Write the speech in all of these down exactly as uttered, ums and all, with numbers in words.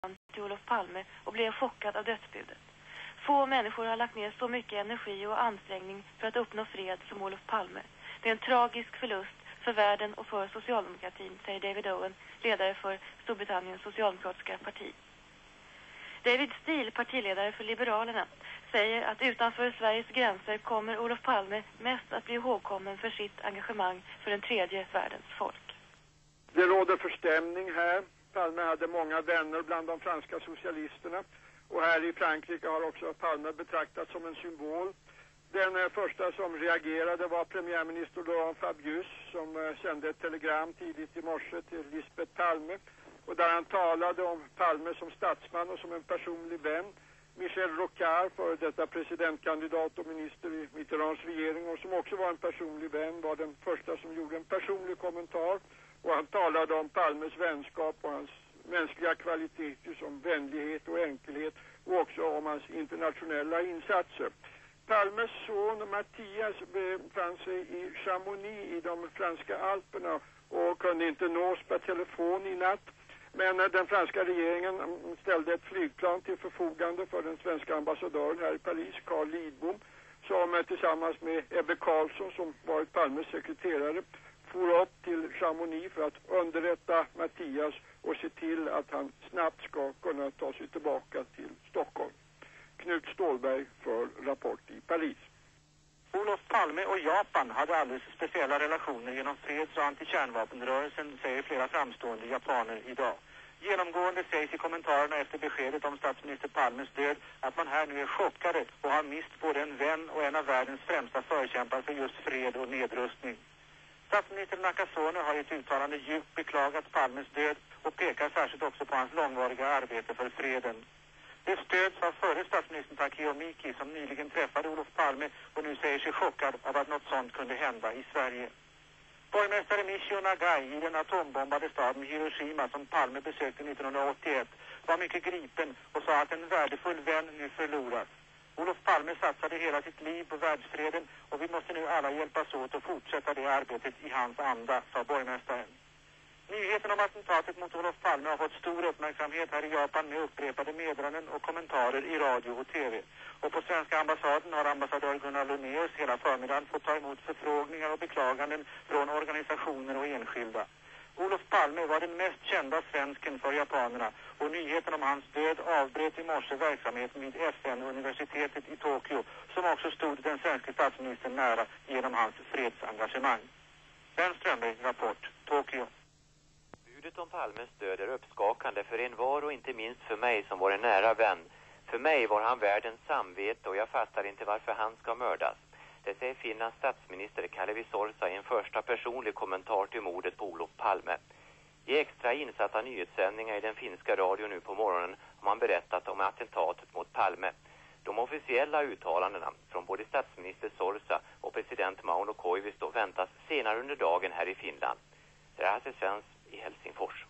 till Olof Palme och blev chockad av dödsbudet. Få människor har lagt ner så mycket energi och ansträngning för att uppnå fred som Olof Palme. Det är en tragisk förlust för världen och för socialdemokratin, säger David Owen, ledare för Storbritanniens socialdemokratiska parti. David Steele, partiledare för Liberalerna, säger att utanför Sveriges gränser kommer Olof Palme mest att bli ihågkommen för sitt engagemang för den tredje världens folk. Det råder förstämning här. Palme hade många vänner bland de franska socialisterna. Och här i Frankrike har också Palme betraktats som en symbol. Den första som reagerade var premiärminister Laurent Fabius, som sände ett telegram tidigt i morse till Lisbeth Palme. Och där han talade om Palme som statsman och som en personlig vän. Michel Rocard, för detta presidentkandidat och minister i Mitterrands regering, och som också var en personlig vän, var den första som gjorde en personlig kommentar. Och han talade om Palmes vänskap och hans mänskliga kvaliteter som vänlighet och enkelhet, och också om hans internationella insatser. Palmes son Mattias befann sig i Chamonix i de franska Alperna och kunde inte nås per telefon i natt. Men den franska regeringen ställde ett flygplan till förfogande för den svenska ambassadören här i Paris, Carl Lidbom, som tillsammans med Ebbe Carlsson, som varit Palmes sekreterare, for upp till Chamonix för att underrätta Mattias och se till att han snabbt ska kunna ta sig tillbaka till Stockholm. Knut Stålberg för Rapport i Paris. Olof Palme och Japan hade alldeles speciella relationer genom freds- och antikärnvapenrörelsen, säger flera framstående japaner idag. Genomgående sägs i kommentarerna efter beskedet om statsminister Palmes död att man här nu är chockade och har mist både en vän och en av världens främsta förkämpar för just fred och nedrustning. Statsminister Nakasone har i ett uttalande djupt beklagat Palmes död och pekar särskilt också på hans långvariga arbete för freden. Det stöds av förre statsministern Takeo Miki, som nyligen träffade Olof Palme och nu säger sig chockad av att något sånt kunde hända i Sverige. Borgmästare Michio Nagai i den atombombade staden Hiroshima, som Palme besökte nittonhundraåttioett, var mycket gripen och sa att en värdefull vän nu förloras. Olof Palme satsade hela sitt liv på världsfreden och vi måste nu alla hjälpas åt och fortsätta det arbetet i hans anda, sa borgmästaren. Nyheten om attentatet mot Olof Palme har fått stor uppmärksamhet här i Japan med upprepade meddelanden och kommentarer i radio och tv. Och på svenska ambassaden har ambassadör Gunnar Lunnéus hela förmiddagen fått ta emot förfrågningar och beklaganden från organisationer och enskilda. Olof Palme var den mest kända svensken för japanerna och nyheten om hans död avbröt i morse verksamheten vid F N-universitetet i Tokyo, som också stod den svenska statsministern nära genom hans fredsengagemang. Ben Strömberg, Rapport, Tokyo. Budet om Palmes död är uppskakande för en var och inte minst för mig som var en nära vän. För mig var han världens samvete och jag fattar inte varför han ska mördas. Det säger Finlands statsminister Kalevi Sorsa i en första personlig kommentar till mordet på Olof Palme. I extra insatta nyhetssändningar i den finska radion nu på morgonen har man berättat om attentatet mot Palme. De officiella uttalandena från både statsminister Sorsa och president Mauno Koivisto väntas senare under dagen här i Finland. Det är Hasse Svens i Helsingfors.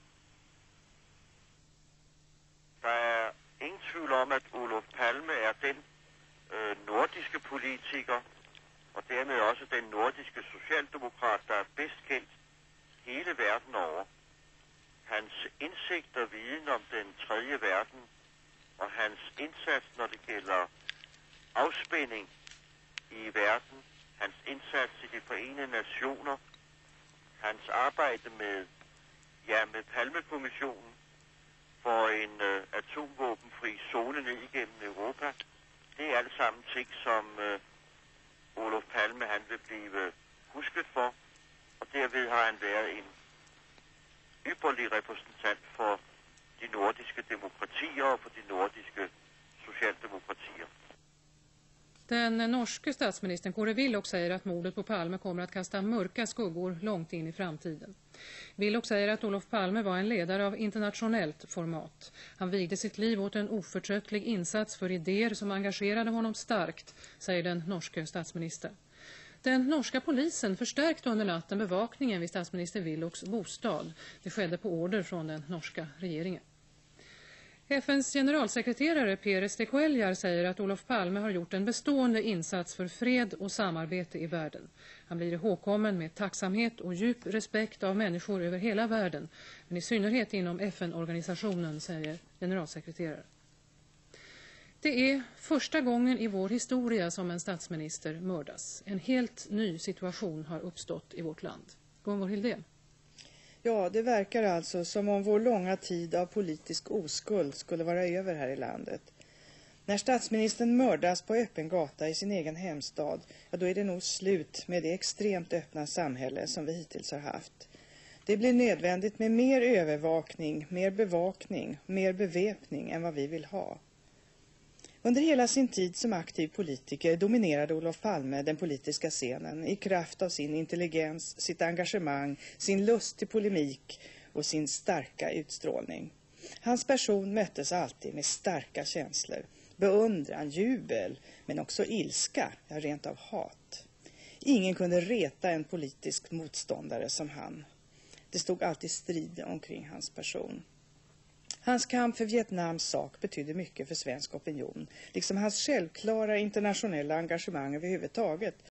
Der er ingen tvivl om, at Olof Palme er den øh, nordiske politiker, og dermed også den nordiske socialdemokrat, der er bedst kendt hele verden over. Hans indsigt og viden om den tredje verden, og hans indsats, når det gælder afspænding i verden, hans indsats i de forenede nationer, hans arbejde med, ja, med Palmekommissionen for en øh, atomvåbenfri zone ned igennem Europa. Det er alt sammen ting, som øh, Olof Palme han vil blive husket for, og derved har han været en ypperlig repræsentant for de nordiske demokratier og for de nordiske socialdemokratier. Den norske statsministern Kåre Willoch säger att mordet på Palme kommer att kasta mörka skuggor långt in i framtiden. Willoch säger att Olof Palme var en ledare av internationellt format. Han vigde sitt liv åt en oförtröttlig insats för idéer som engagerade honom starkt, säger den norske statsministern. Den norska polisen förstärkte under natten bevakningen vid statsminister Willochs bostad. Det skedde på order från den norska regeringen. F N:s generalsekreterare Pérez de Cuellar säger att Olof Palme har gjort en bestående insats för fred och samarbete i världen. Han blir ihågkommen med tacksamhet och djup respekt av människor över hela världen, men i synnerhet inom F N-organisationen, säger generalsekreterare. Det är första gången i vår historia som en statsminister mördas. En helt ny situation har uppstått i vårt land. Gunvor Hildén. Ja, det verkar alltså som om vår långa tid av politisk oskuld skulle vara över här i landet. När statsministern mördas på öppen gata i sin egen hemstad, ja, då är det nog slut med det extremt öppna samhälle som vi hittills har haft. Det blir nödvändigt med mer övervakning, mer bevakning, mer beväpning än vad vi vill ha. Under hela sin tid som aktiv politiker dominerade Olof Palme den politiska scenen i kraft av sin intelligens, sitt engagemang, sin lust till polemik och sin starka utstrålning. Hans person möttes alltid med starka känslor, beundran, jubel, men också ilska, ja rent av hat. Ingen kunde reta en politisk motståndare som han. Det stod alltid strid omkring hans person. Hans kamp för Vietnams sak betydde mycket för svensk opinion, liksom hans självklara internationella engagemang överhuvudtaget.